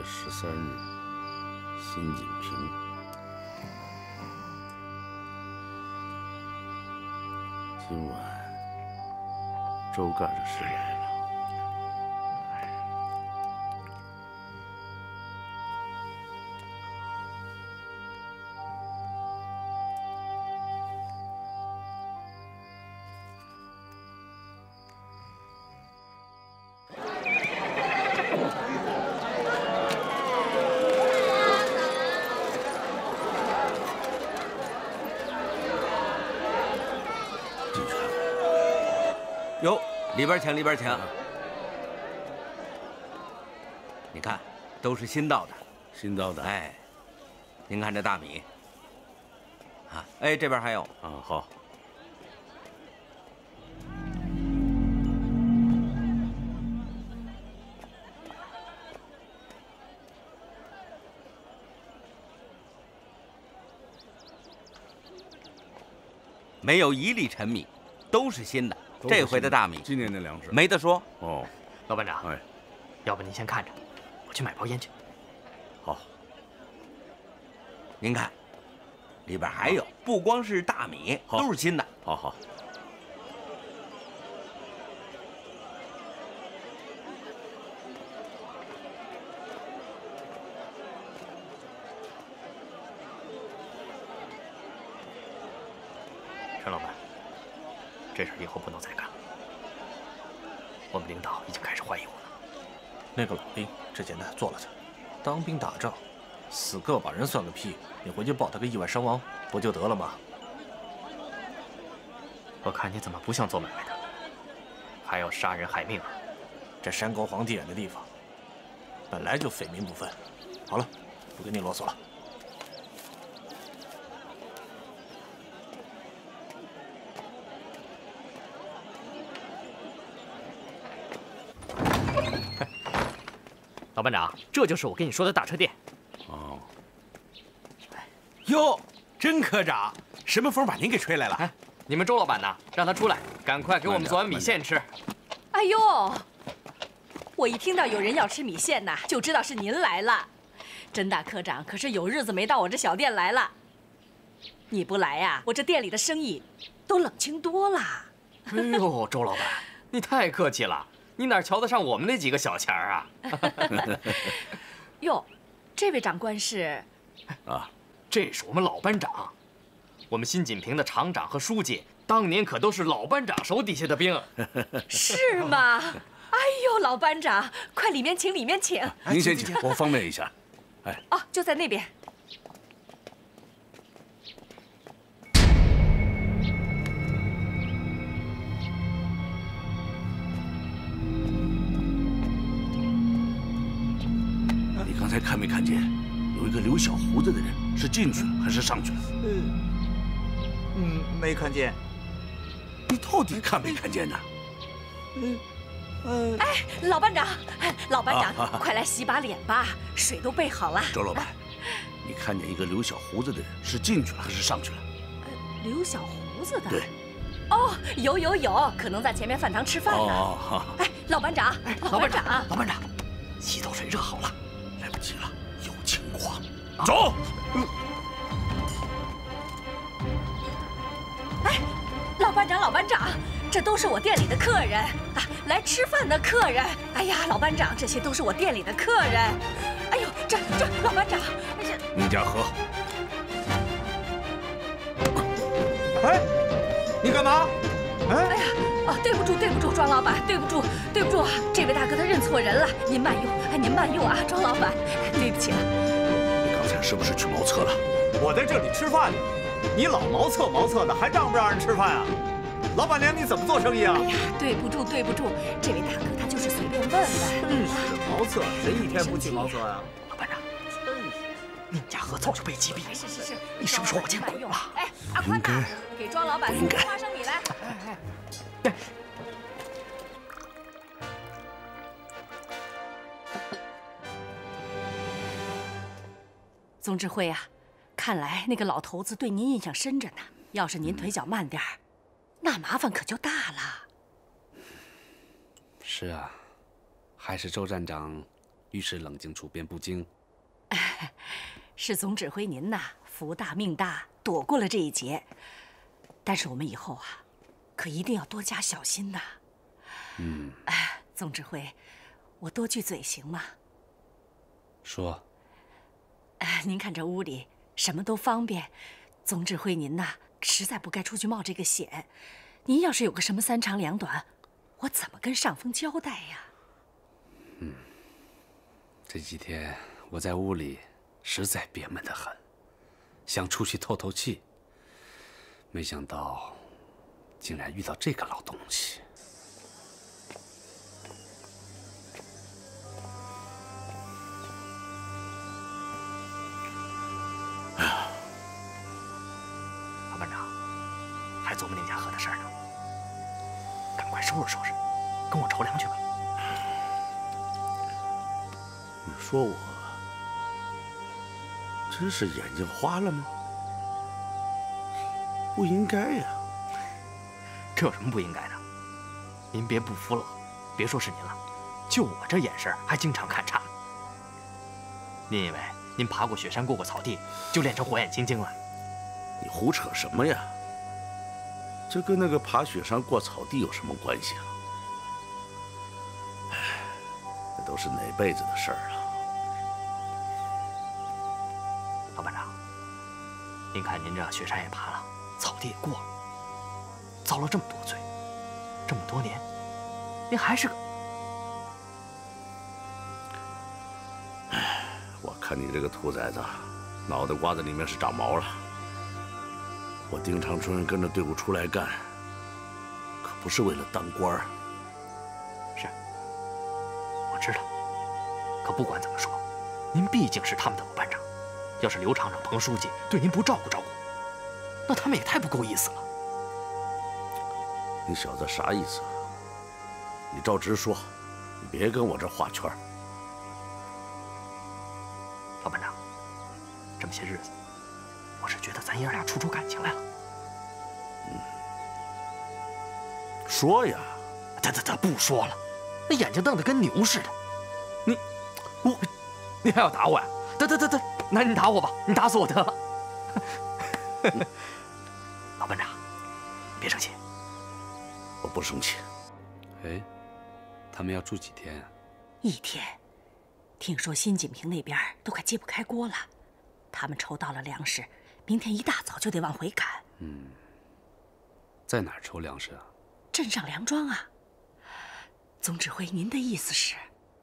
13日，辛锦平。今晚周干的事来了。 哟，里边请，里边请。你看，都是新到的。 新到的。 哎，您看这大米。啊，哎，这边还有。 啊，好。 没有一粒陈米，都是新的。 这回的大米， 今年的粮食没得说哦。 老班长， 哎， 要不您先看着，我去买包烟去。 好， 您看，里边还有，不光是大米，都是新的。 好好。 陈老板。 这事以后不能再干了。我们领导已经开始怀疑我了。 那个老兵之前他做了去，当兵打仗，死个把人算个屁！你回去报他个意外伤亡不就得了吗？ 我看你怎么不像做买卖的，还要杀人害命啊！ 这山高皇帝远的地方，本来就匪民不分。好了，不跟你啰嗦了。 老班长，这就是我跟你说的大车店。 哦。 哟，甄科长，什么风把您给吹来了？ 哎，你们周老板呢？让他出来，赶快给我们做碗米线吃。 哎呦，我一听到有人要吃米线呐，就知道是您来了。甄大科长可是有日子没到我这小店来了。你不来呀，我这店里的生意都冷清多了。 哎呦，周老板，你太客气了。 你哪瞧得上我们那几个小钱儿啊？ 哟，这位长官是？ 啊， 这是我们老班长，我们辛锦平的厂长和书记，当年可都是老班长手底下的兵。 是吗？哎呦，老班长，快里面请，里面请。 您先请，我方便一下。哎， 哦，就在那边。 刚才看没看见，有一个留小胡子的人是进去了还是上去了？ 没看见。 你到底看没看见呢？ 哎，老班长，老班长，快来洗把脸吧，水都备好了。 周老板，你看见一个留小胡子的人是进去了还是上去了？ 留小胡子的。 对。 哦，有，可能在前面饭堂吃饭呢。 哦， 哎，老班长，老班长， 老班长，洗头水热好了。 来不及了，有情况，走。 哎，老班长，这都是我店里的客人啊，来吃饭的客人。哎呀，老班长，这些都是我店里的客人。哎呦，这老班长， 宁家和， 哎，你干嘛？ 哎呀，啊，对不住，庄老板，对不住啊，这位大哥他认错人了，您慢用，哎，您慢用啊，庄老板，对不起了。 你刚才是不是去茅厕了？ 我在这里吃饭呢，你老茅厕的，还让不让人吃饭啊？老板娘，你怎么做生意啊？ 哎呀，对不住，这位大哥他就是随便问问。 真是茅厕，谁一天不去茅厕呀？ 老班长，真是，宁家和早就被击毙了。 是， 你是不是我见鬼了？ 哎，阿宽呐，给庄老板送花生米来。 哎。 宗智慧啊，看来那个老头子对您印象深着呢。要是您腿脚慢点儿，那麻烦可就大了。 是啊，还是周站长遇事冷静处变不惊。 是总指挥您呐，福大命大，躲过了这一劫。但是我们以后啊，可一定要多加小心呐。总指挥，我多句嘴行吗？ 说。 您看这屋里什么都方便，总指挥您呐，实在不该出去冒这个险。您要是有个什么三长两短，我怎么跟上峰交代呀？ 这几天我在屋里实在憋闷得很，想出去透透气，没想到竟然遇到这个老东西。 老班长，还琢磨宁家河的事儿呢，赶快收拾收拾，跟我筹粮去吧。 你说我真是眼睛花了吗？不应该呀。 这有什么不应该的？您别不服老，别说是您了，就我这眼神还经常看差。您以为您爬过雪山过草地就练成火眼金睛了？ 你胡扯什么呀？这跟那个爬雪山过草地有什么关系啊？哎，那都是哪辈子的事儿了。 老班长，您看您这雪山也爬了，草地也过了，遭了这么多罪，这么多年，您还是个…… 哎，我看你这个兔崽子，脑袋瓜子里面是长毛了。我丁长春跟着队伍出来干，可不是为了当官儿。 是，我知道。可不管怎么说，您毕竟是他们的老班长。要是刘厂长、彭书记对您不照顾照顾，那他们也太不够意思了。 你小子啥意思？你照直说，你别跟我这画圈。 老班长，这么些日子，我是觉得咱爷俩处出感情来了。 说呀！ 他不说了，那眼睛瞪得跟牛似的。你还要打我呀？得，那你打我吧，你打死我得了。老班长，别生气。 我不生气。 哎，他们要住几天啊 ？1天。听说新锦屏那边都快揭不开锅了，他们筹到了粮食，明天一大早就得往回赶。 在哪儿筹粮食啊？ 镇上粮庄啊。总指挥，您的意思是？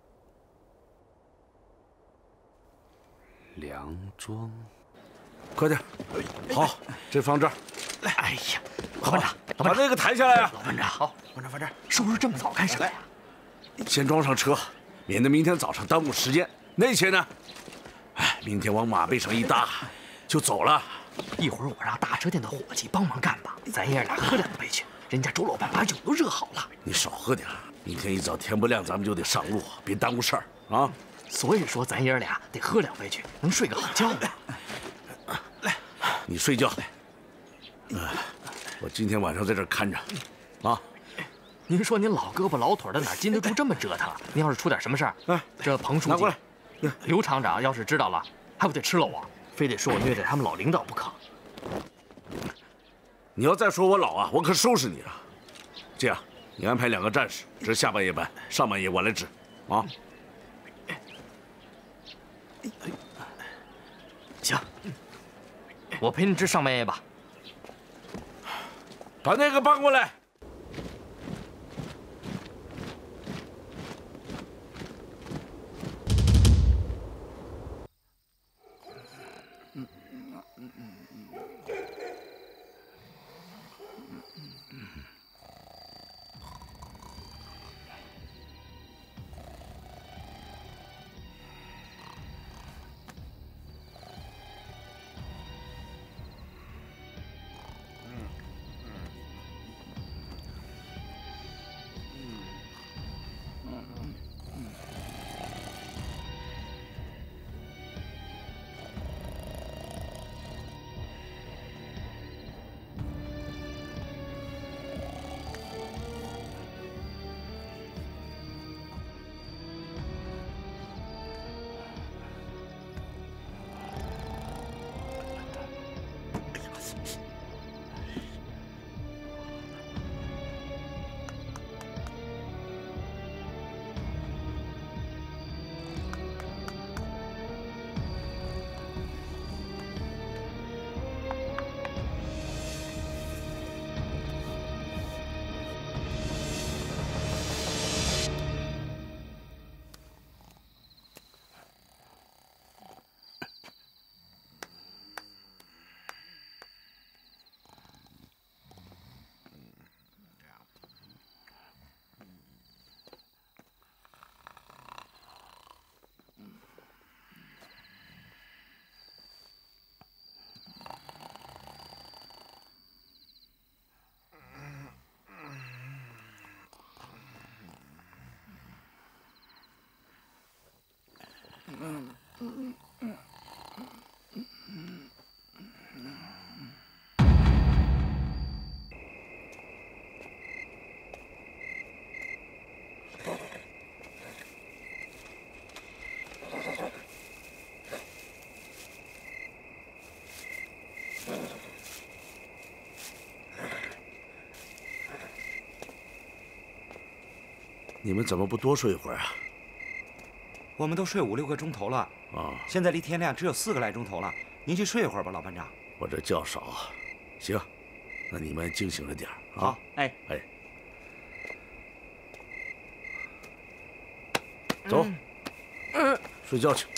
粮庄。 快点，好，这放这儿。 来，哎呀，老班长， 把那个抬下来啊！ 老班长，好， 放这儿，放这儿。 收拾这么早干什么呀？ 先装上车，免得明天早上耽误时间。那些呢？哎，明天往马背上一搭，就走了。 一会儿我让大车店的伙计帮忙干吧，咱爷俩喝2杯去。人家周老板把酒都热好了。 你少喝点，明天一早天不亮咱们就得上路，别耽误事儿啊。 所以说咱爷俩得喝2杯去，能睡个好觉。 来，你睡觉。我今天晚上在这儿看着，啊。 您说您老胳膊老腿的，哪经得住这么折腾？您要是出点什么事儿，这彭书记、 拿过来， 刘厂长要是知道了，还不得吃了我？非得说我虐待他们老领导不可。 你要再说我老啊，我可收拾你了。这样，你安排2个战士值下半夜班，上半夜我来值，啊。 行，我陪你值上半夜吧。 把那个搬过来。 你们怎么不多睡一会儿啊？ 我们都睡5、6个钟头了啊， 现在离天亮只有4个来钟头了。您去睡一会儿吧，老班长。 我这觉少啊。行，那你们惊醒着点啊。 好，哎。 走，睡觉去。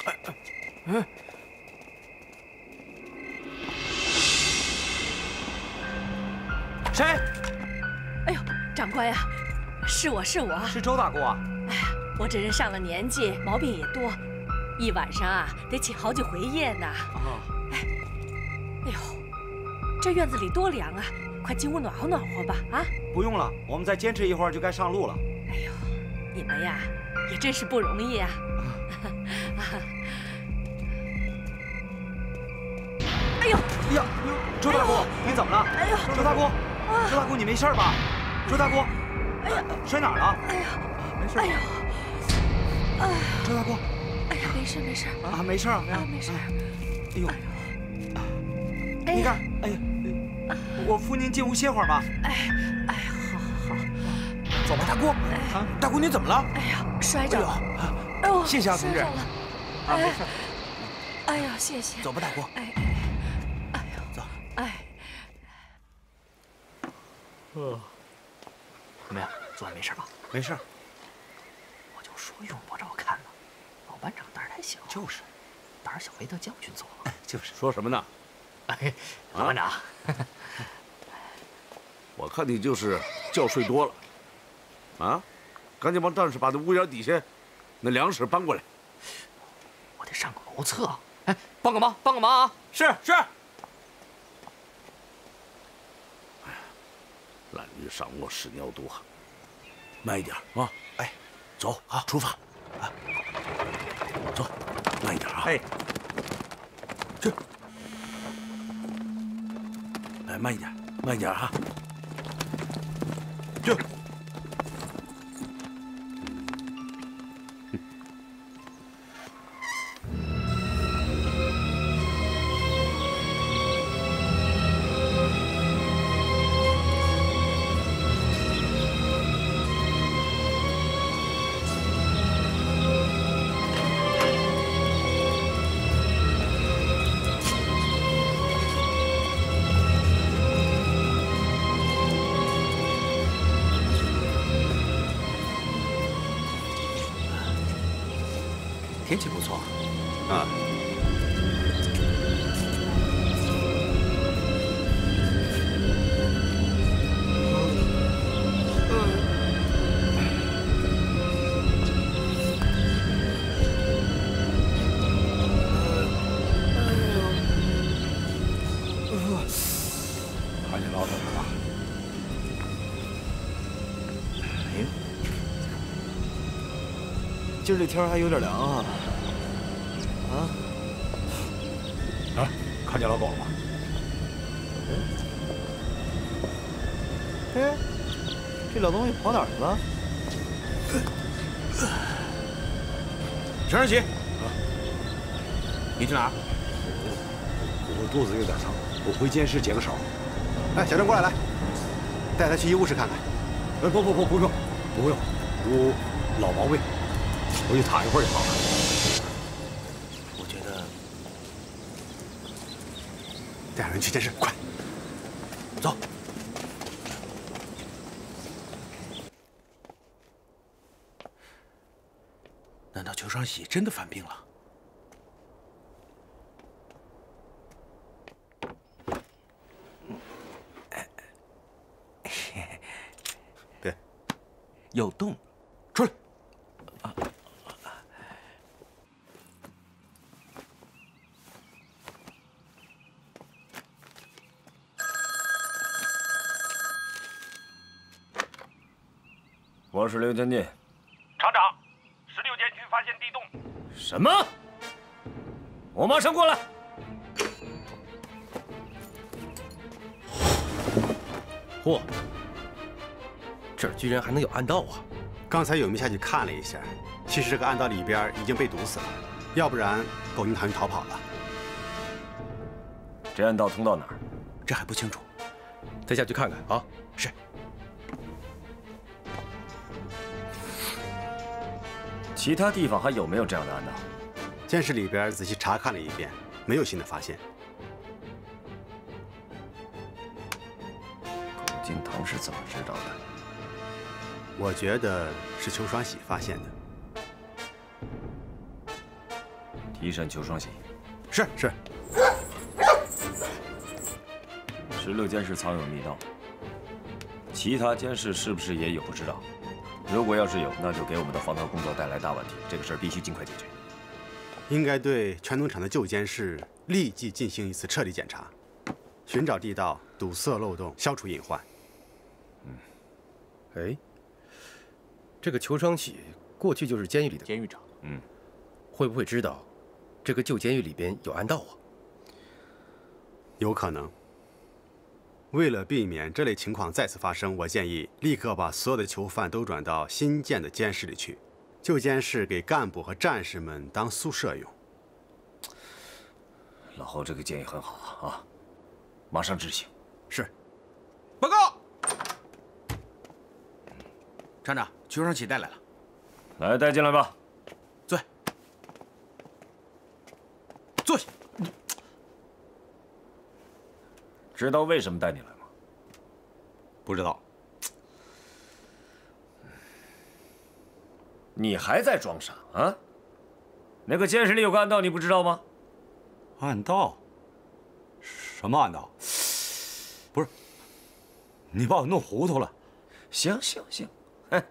谁？ 哎呦，长官呀，是我，是周大姑啊。 哎呀，我这人上了年纪，毛病也多，一晚上啊得起好几回夜呢。哎呦，这院子里多凉啊，快进屋暖和暖和吧。啊， 不用了，我们再坚持一会儿就该上路了。 哎呦，你们呀也真是不容易啊。哎呦呀，周大姑，你怎么了？ 哎呦， 周大姑，周大姑，你没事吧？周大姑， 哎呀， 摔哪儿了？ 哎呀， 没事。 哎呦，哎呀， 周大姑， 哎呀，没事啊，没事啊， 没事。 哎呦，你看，哎呀，我扶您进屋歇会儿吧。 哎呀，好。 走吧，大姑。啊，大姑，你怎么了？ 哎呀，摔着了。哎呦， 谢谢啊，同志。 啊， 没事。 哎呀，谢谢。 走吧，大姑。 哎呦， 走。 哎。 怎么样？昨晚没事吧？ 没事。 我就说用不着看了，老班长胆儿太小。 就是， 胆儿小没得将军做。 就是说什么呢？ 哎，老班长， 我看你就是觉睡多了，啊，赶紧帮战士把那屋檐底下那粮食搬过来。 我得上个谋策。哎，帮个忙啊！ 是。 懒于上磨，屎尿多，慢一点啊！ 哎， 走，好，出发，啊，走，慢一点啊！ 哎， 去，哎，慢一点哈，去。 天气不错啊。 看见老怎么了？ 哎，今儿这天还有点凉啊。 啊，看见老狗了吗？ 哎，这老东西跑哪儿去了？ 陈二喜，你去哪儿？ 我肚子有点疼，我回监室解个手。哎，小郑过来，带他去医务室看看。不用，我老毛病，回去躺一会儿就好了。 我觉得带上人去监室，快走。难道裘双喜真的犯病了？ 别， 有洞， 出来！ 我是刘将军。 厂长，16街区发现地洞。 什么？我马上过来。 嚯，这儿居然还能有暗道啊！ 刚才有没下去看了一下，其实这个暗道里边已经被堵死了，要不然狗银行就逃跑了。 这暗道通到哪儿？ 这还不清楚， 再下去看看啊。 是。 其他地方还有没有这样的暗道？ 监室里边仔细查看了一遍，没有新的发现。 龚金堂是怎么知道的？ 我觉得是裘双喜发现的。 提审裘双喜。 是。 16监室藏有密道，其他监室是不是也有不知道？如果要是有，那就给我们的防盗工作带来大问题。这个事儿必须尽快解决。 应该对全农场的旧监室立即进行一次彻底检查，寻找地道，堵塞漏洞，消除隐患。 哎，这个裘双喜过去就是监狱里的监狱长，会不会知道这个旧监狱里边有暗道啊？ 有可能。为了避免这类情况再次发生，我建议立刻把所有的囚犯都转到新建的监室里去，旧监室给干部和战士们当宿舍用。 老侯这个建议很好啊，马上执行。 是。 报告，厂长，裘双喜带来了。 来，带进来吧。 坐下。 知道为什么带你来吗？ 不知道。 你还在装傻啊？那个监室里有个暗道，你不知道吗？ 暗道？什么暗道？不是，你把我弄糊涂了。 行，哎，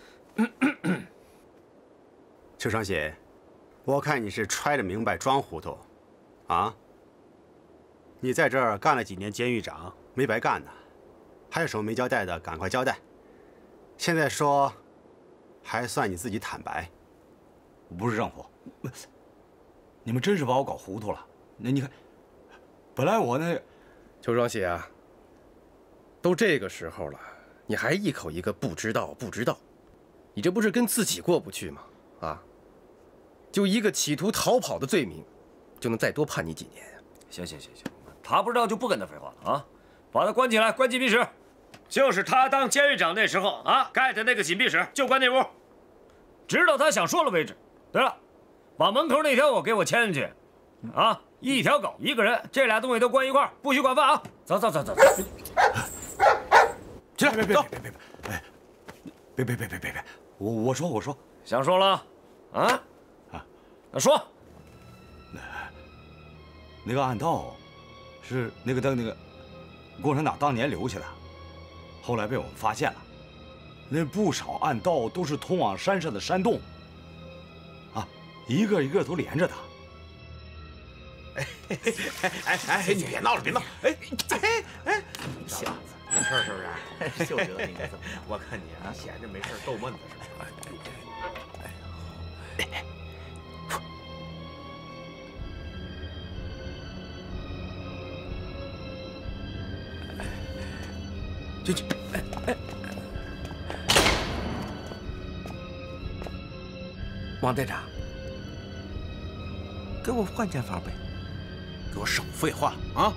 裘双喜，我看你是揣着明白装糊涂，啊？你在这儿干了几年监狱长，没白干呢。还有什么没交代的，赶快交代。现在说，还算你自己坦白。 不是政府，你们真是把我搞糊涂了。那你看，本来我那…… 裘双喜啊，都这个时候了，你还一口一个不知道，你这不是跟自己过不去吗？啊，就一个企图逃跑的罪名，就能再多判你几年呀？ 行，他不知道就不跟他废话了啊！把他关起来，关禁闭室。就是他当监狱长那时候啊，盖的那个紧闭室，就关那屋，直到他想说了为止。对了，把门口那条狗给我牵进去，啊，一条狗一个人，这俩东西都关一块儿，不许管饭啊！走。 起来，别，我说， 想说了，啊，那说， 那个暗道，是那个共产党当年留下的，后来被我们发现了。那不少暗道都是通往山上的山洞，啊，一个一个都连着的。 哎，你别闹了， 小子，有事是不是？就知道你该怎么样。我看你啊，闲着没事逗闷子似的。 进去。 王队长，给我换件法呗。 给我少废话啊！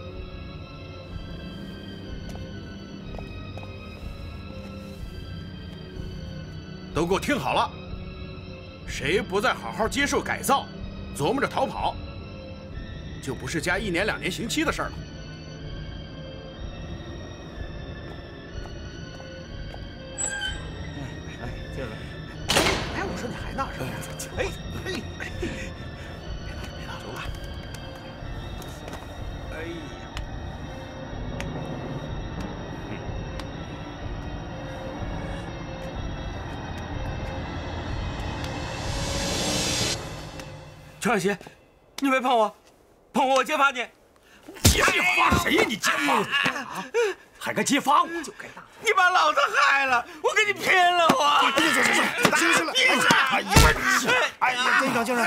都给我听好了，谁不再好好接受改造，琢磨着逃跑，就不是加1年2年刑期的事儿了。 接着来。哎，我说你还闹什么呀？别闹，走吧。哎呀！ 裘小喜，你别碰我，碰我揭发你！ 揭发谁呀？你揭发？还敢揭发我？就该打！ 你把老子害了，我跟你拼了！我！ 行了， 哎呀，监长，行，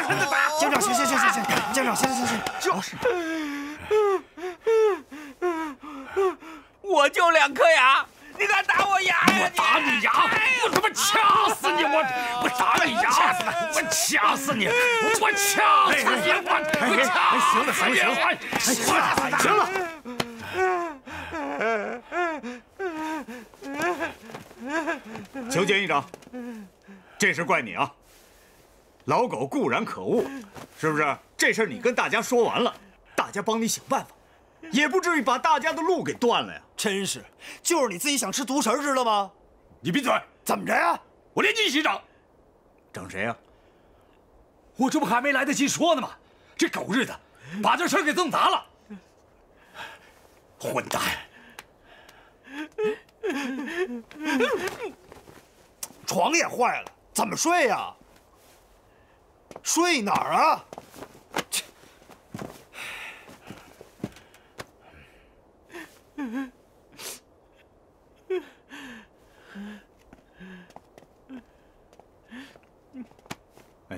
就是。我就2颗牙，你敢打我牙呀？ 我打你牙！我他妈掐死你！我打你牙！我掐死你！我掐死你！我行了。裘监狱长，这事怪你啊！ 老狗固然可恶，是不是？这事儿你跟大家说完了，大家帮你想办法，也不至于把大家的路给断了呀。 真是，就是你自己想吃独食，知道吗？ 你闭嘴！ 怎么着呀？ 我连你一起整。整谁呀？我这不还没来得及说呢吗？这狗日的，把这事儿给弄砸了！混蛋！ 床也坏了，怎么睡呀？睡哪儿啊？ 哎，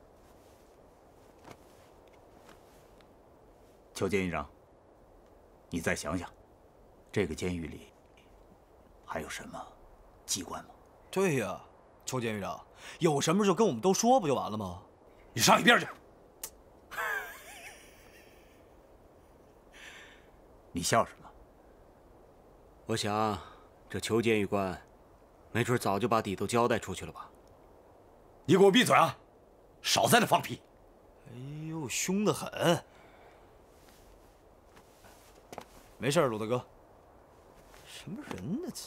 邱监狱长，你再想想，这个监狱里还有什么机关吗？ 对呀，邱监狱长，有什么就跟我们都说，不就完了吗？ 你上一边去！你笑什么？ 我想，这邱监狱官，没准早就把底都交代出去了吧。 你给我闭嘴啊！少在那放屁！ 哎呦，凶得很。没事，鲁大哥。什么人呢？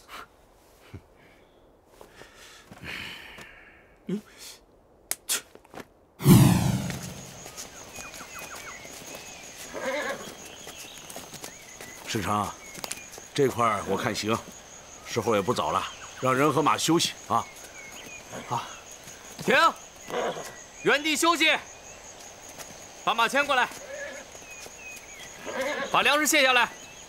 世成，这块儿我看行，时候也不早了，让人和马休息啊。 好，停，原地休息，把马牵过来，把粮食卸下来。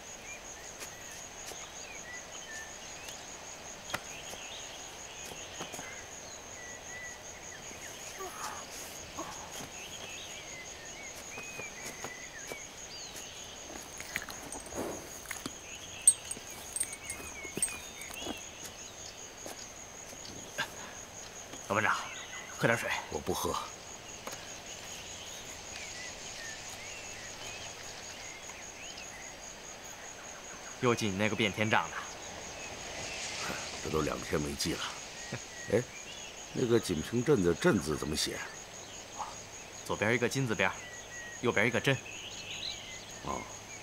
老班长，喝点水。 我不喝。 又记你那个变天账呢？ 这都2天没记了。哎，那个锦屏镇的“镇”字怎么写？ 左边一个金字边，右边一个针。 哦。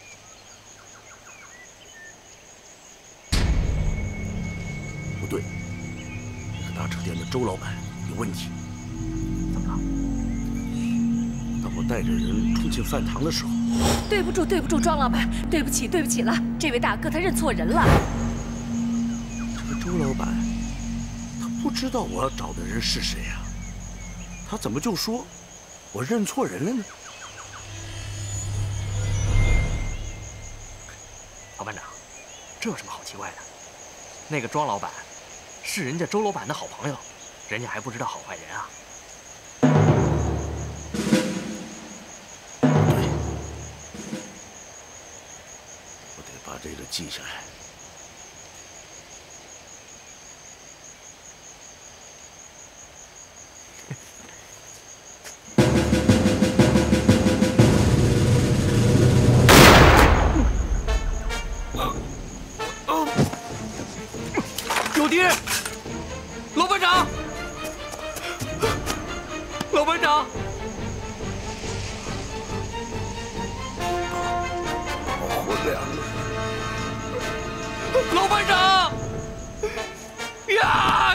不对。大车店的周老板有问题。 怎么了？ 当我带着人冲进饭堂的时候， 对不住，对不住，庄老板，对不起，对不起了。这位大哥他认错人了。 这个周老板，他不知道我要找的人是谁呀？他怎么就说我认错人了呢？ 老班长，这有什么好奇怪的？那个庄老板。是人家周老板的好朋友，人家还不知道好坏人啊！ 对，我得把这个记下来。 有敌人！老班长，老班长， 我俩， 老班长，呀！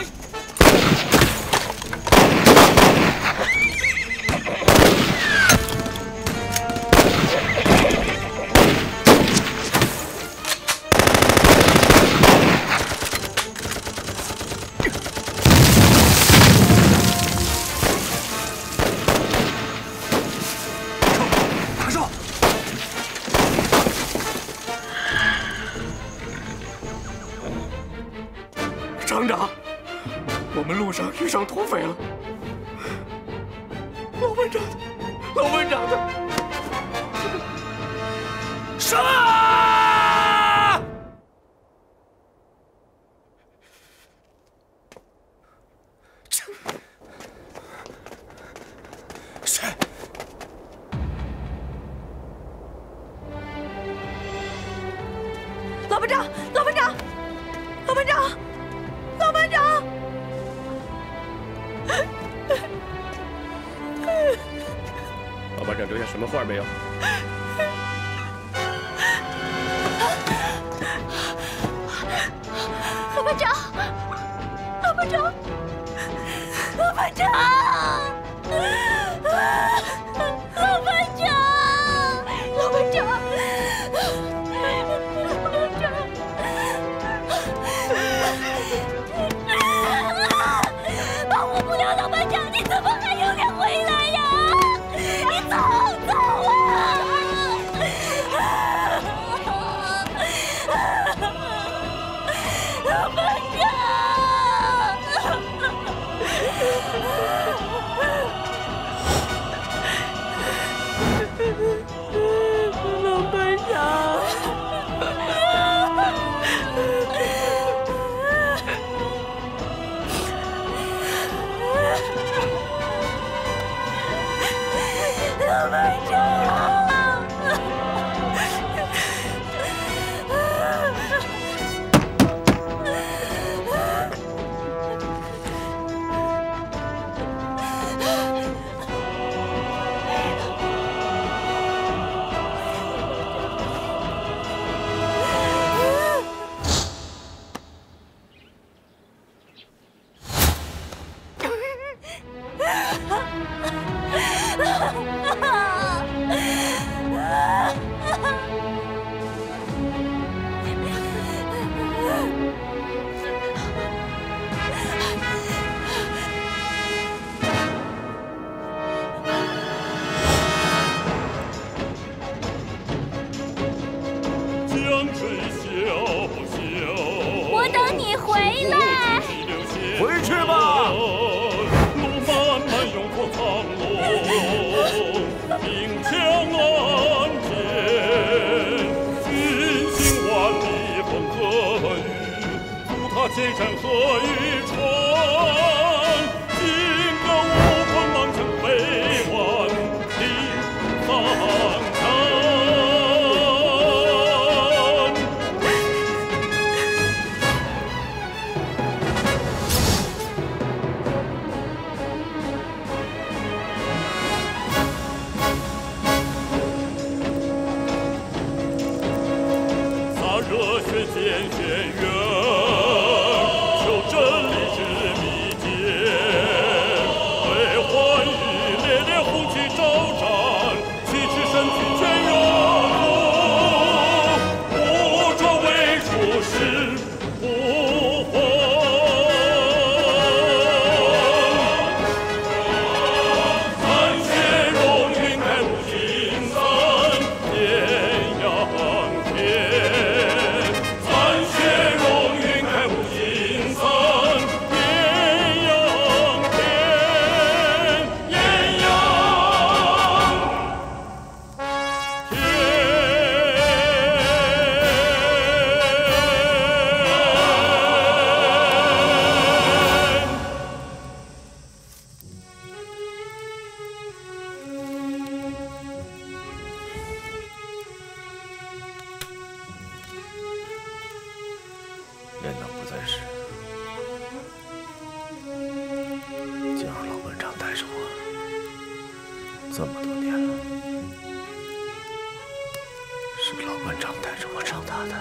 厂长，我们路上遇上土匪了。老班长的，老班长的，杀！ 谁？ 老班长，老班长，老班长！老班长， 什么话没有？ 老班长，老班长，老班长，老班长，老班长，保护不了老班长，你怎么还有脸回来呀？你走啊！老班长，老班长。老班长。我等你回来。 回去吧。 路漫漫永不苍龙，兵强岸坚，军行万里风和雨，足踏千山和渔船，金戈无魂芒城飞万里苍山。热血见轩辕，求真理之秘诀。为欢愉烈烈红旗招展，旗帜神军全勇武。武装为出师不还。残血荣云开五金三，天阳天。 人等不在时，就让老班长带着我这么多年了，是老班长带着我长大的。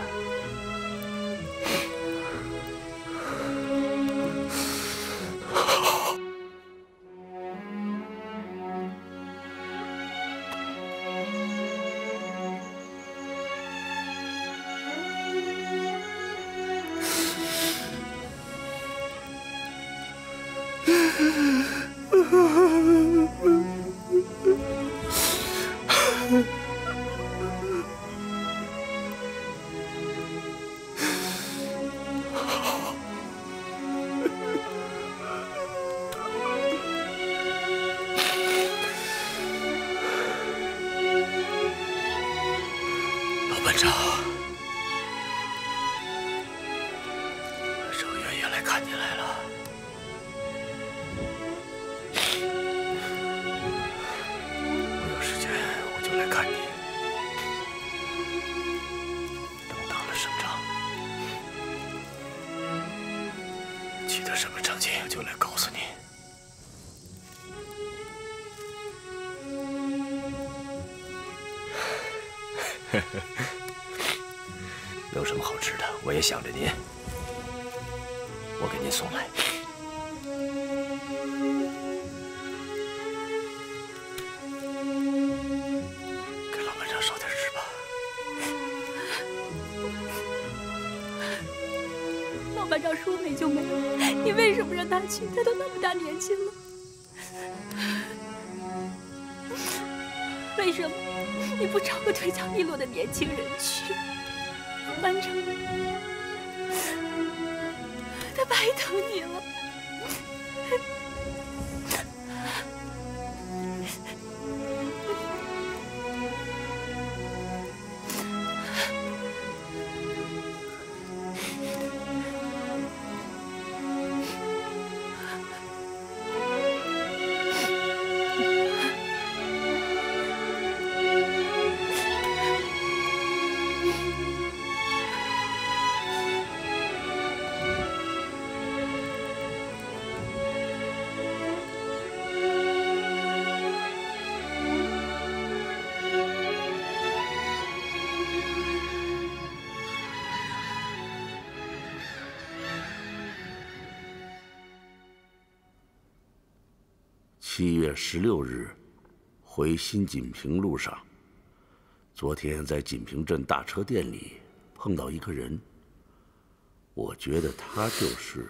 老班长，周元也来看你来了。我有时间我就来看你。等打了胜仗，取得什么成绩，我就来告诉你。 有什么好吃的，我也想着您，我给您送来。给老班长烧点吃吧。 老班长说没就没，你为什么让他去？他都那么大年纪了，为什么你不找个腿脚利落的年轻人去？老班长，他白疼你了。 7月16日，回新锦屏路上，昨天在锦屏镇大车店里碰到一个人，我觉得他就是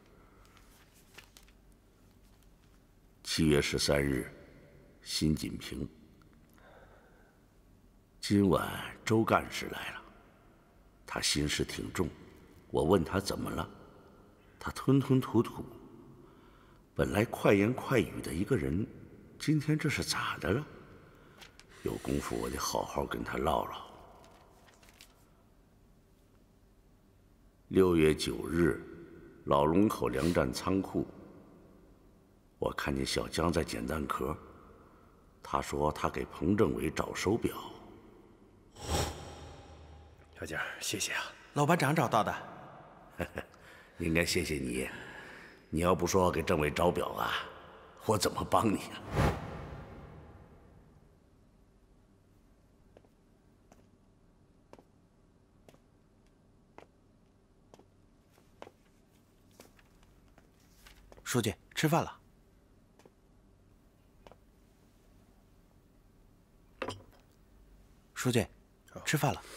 7月13日，新锦屏。今晚周干事来了，他心事挺重，我问他怎么了，他吞吞吐吐。本来快言快语的一个人，今天这是咋的了？有功夫我得好好跟他唠唠。6月9日，老龙口粮站仓库，我看见小江在捡蛋壳，他说他给彭政委找手表。 小江，谢谢啊！ 老班长找到的。 应该谢谢你。你要不说给政委找表啊，我怎么帮你啊？ 书记，吃饭了。书记，吃饭了。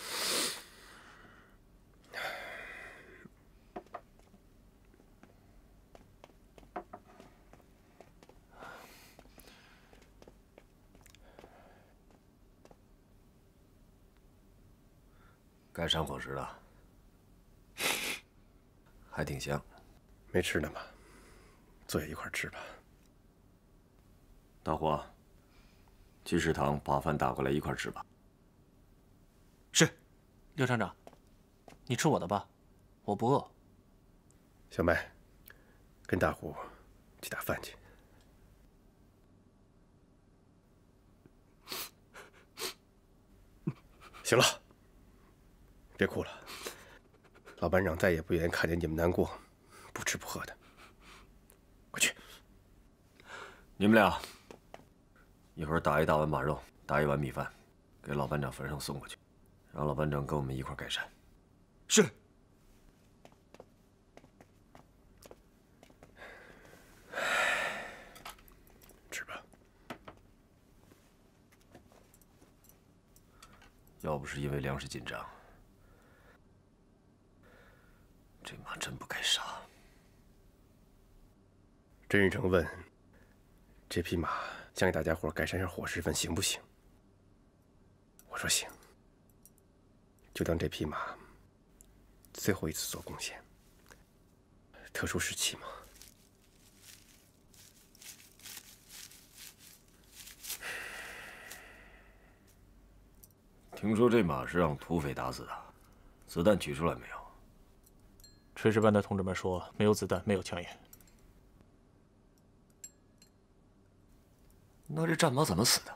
该上伙食了，还挺香。 没吃呢吗？坐下一块吃吧。 大伙，去食堂把饭打过来一块吃吧。 是，刘厂长，你吃我的吧，我不饿。 小麦，跟大虎去打饭去。行了。别哭了，老班长再也不愿意看见你们难过，不吃不喝的。快去！ 你们俩一会儿打一大碗马肉，打一碗米饭，给老班长坟上送过去，让老班长跟我们一块改善。 是。 吃吧。 要不是因为粮食紧张，这马真不该杀。 甄玉成问：“这匹马想给大家伙改善下伙食饭，行不行？”我说行。就当这匹马最后一次做贡献。特殊时期嘛。 听说这马是让土匪打死的，子弹取出来没有？ 炊事班的同志们说没有子弹，没有枪眼。 那这战马怎么死的？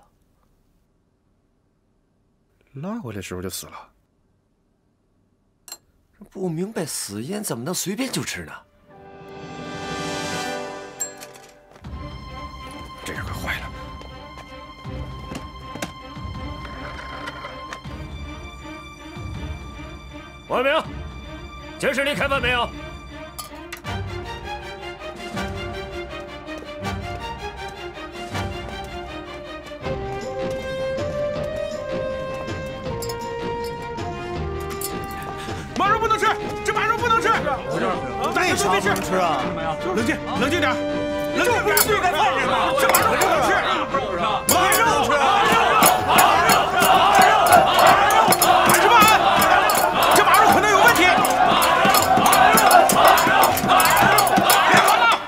拉回来的时候就死了。 不明白死烟怎么能随便就吃呢？ 这下可坏了！ 王明，监视里开饭没有？ 马肉不能吃，这马肉不能吃。 为啥不能吃啊？ 冷静，冷静点，冷静点。对待犯人嘛，这马肉不能吃，马肉不能吃。 喊什么喊？这马肉可能有问题！别喊了！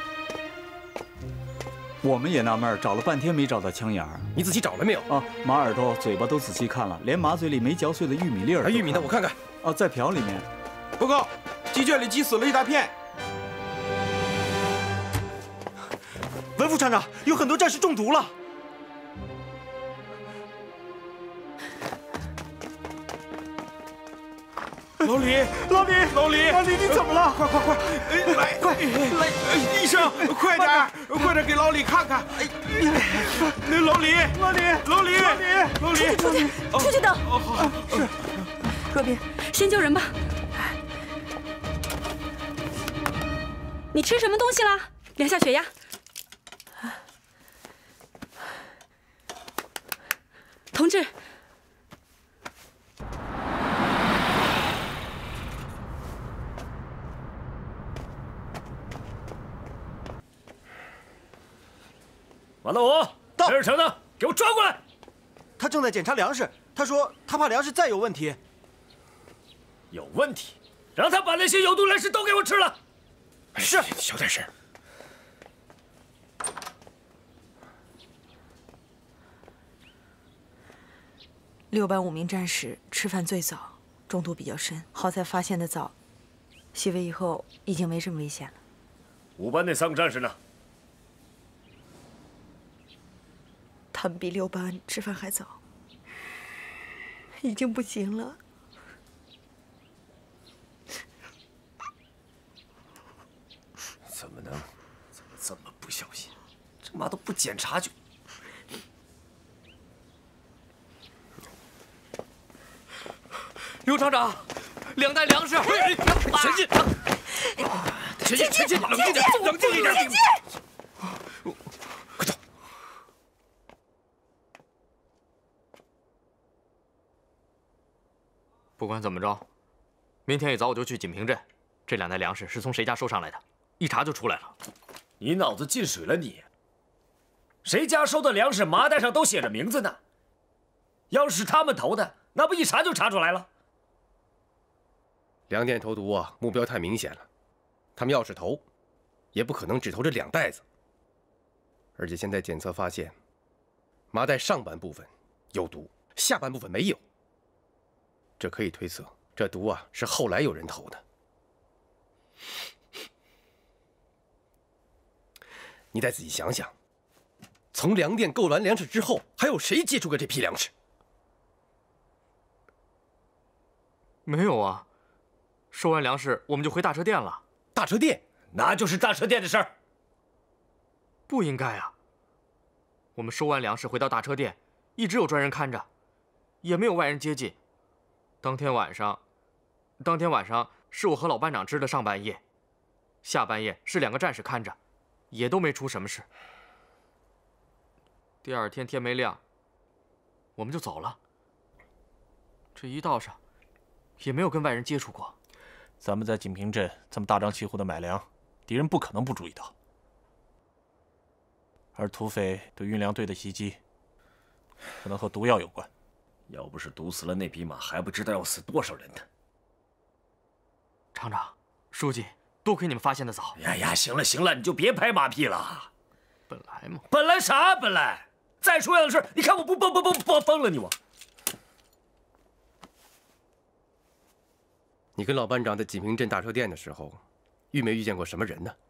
我们也纳闷，找了半天没找到枪眼儿。 你仔细找了没有？ 啊，马耳朵、嘴巴都仔细看了，连马嘴里没嚼碎的玉米粒儿。 玉米呢？我看看。 啊，在瓢里面。 报告，鸡圈里鸡死了一大片。 文副厂长，有很多战士中毒了。 老李， 老李， 老李， 老李，你怎么了？ 快快快，来，快来！医生，快点，快点给老李看看！老李， 老李， 老李， 老李， 出去，出去等。 好， 是。若冰，先救人吧。你吃什么东西啦？量下血压。同志。 马大武，陈世成呢？给我抓过来！ 他正在检查粮食，他说他怕粮食再有问题。 有问题，让他把那些有毒粮食都给我吃了。 是， 小点声。 6班5名战士吃饭最早，中毒比较深，好在发现的早，洗胃以后已经没这么危险了。 5班那3个战士呢？ 他们比6班吃饭还早，已经不行了。 怎么能这么不小心？这妈都不检查就…… 刘厂长，2袋粮食，前进！前进！前进！冷静点，冷静一点！快走！ 不管怎么着，明天一早我就去锦屏镇。这2袋粮食是从谁家收上来的，一查就出来了。 你脑子进水了你！谁家收的粮食麻袋上都写着名字呢？要是他们投的，那不一查就查出来了？ 粮店投毒啊，目标太明显了。他们要是投，也不可能只投这2袋子。而且现在检测发现，麻袋上半部分有毒，下半部分没有。 这可以推测，这毒啊是后来有人投的。你再仔细想想，从粮店购完粮食之后，还有谁接触过这批粮食？ 没有啊，收完粮食我们就回大车店了。 大车店？ 那就是大车店的事儿。 不应该啊！我们收完粮食回到大车店，一直有专人看着，也没有外人接近。 当天晚上是我和老班长值的上半夜，下半夜是2个战士看着，也都没出什么事。第2天天没亮，我们就走了。这一道上，也没有跟外人接触过。 咱们在锦屏镇这么大张旗鼓的买粮，敌人不可能不注意到。而土匪对运粮队的袭击，可能和毒药有关。 要不是毒死了那匹马，还不知道要死多少人呢。 厂长、书记，多亏你们发现的早。 呀呀，行了行了，你就别拍马屁了。 本来嘛， 本来啥本来？再出样的事，你看我不崩了你我。 你跟老班长在锦屏镇大车店的时候，遇没遇见过什么人呢？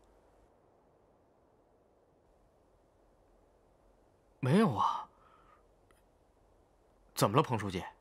没有啊。 怎么了，彭书记？